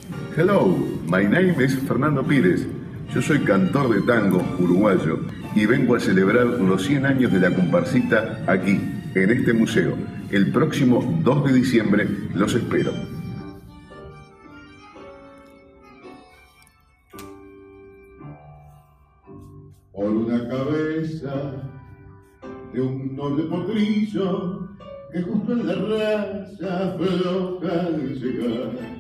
Hello, my name is Fernando Pirez. Yo soy cantor de tango uruguayo y vengo a celebrar los 100 años de la Cumparsita aquí, en este museo. El próximo 2 de diciembre los espero. Por una cabeza de un noble potrillo que justo en la raza floja al llegar